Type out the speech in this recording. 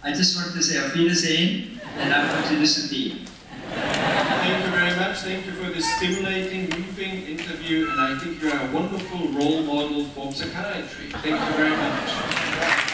I just want to say auf Wiedersehen, and I want to listen to you. Thank you very much. Thank you for this stimulating, moving interview, and I think you are a wonderful role model for psychiatry. Thank you very much.